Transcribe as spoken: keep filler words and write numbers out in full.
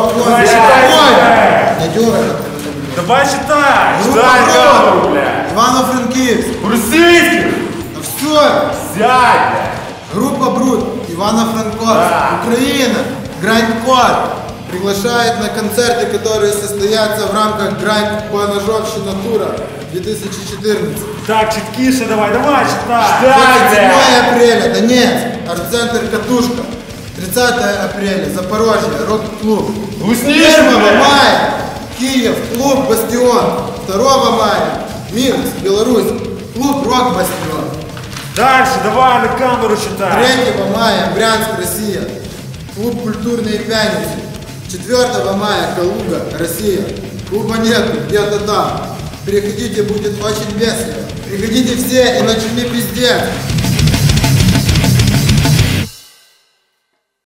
Давай считай. Не дергай. Давай считай. Группа Считай камеру, Брод. бля. Ивано-Франкивск. Брусильский. Ну все. Сядь, бля. Группа Брут. Ивано-Франковск. Да. Украина. Гранд-код. Приглашает на концерты, которые состоятся в рамках Гранд-Поножовщина тура две тысячи четырнадцать. Так, читкише давай, давай считай. двадцать седьмое апреля, Донецк, арт-центр «Катушка». тридцатое апреля, Запорожье, рок-клуб. первого мая, Киев, клуб «Бастион». второго мая, Минск, Беларусь, клуб «Рок-Бастион». Дальше, давай на камеру считай. третьего мая, Брянск, Россия, клуб «Культурные пьяницы». четвёртого мая, Калуга, Россия, клуба нету, где-то там. Приходите, будет очень весело. Приходите все, иначе не пиздец.